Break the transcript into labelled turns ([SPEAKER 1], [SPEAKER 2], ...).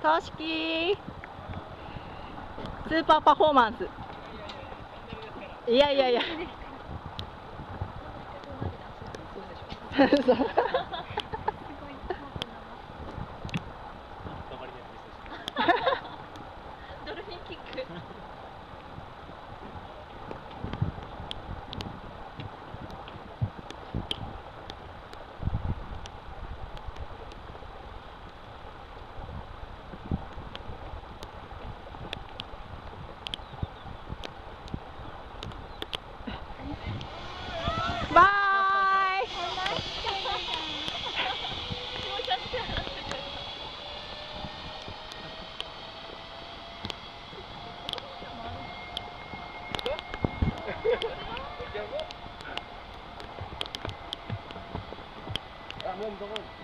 [SPEAKER 1] 公式スーパーパフォーマンス。いやいやいや。そう。
[SPEAKER 2] ドルフィンキック。
[SPEAKER 1] バイ。
[SPEAKER 3] Ah, même dans